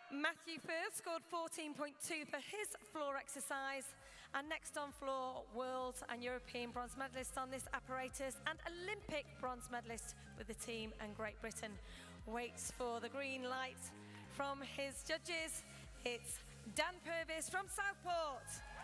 Matthew Firth scored 14.2 for his floor exercise. And next on floor, world and European bronze medalist on this apparatus and Olympic bronze medalist with the team, and Great Britain waits for the green light from his judges. It's Dan Purvis from Southport.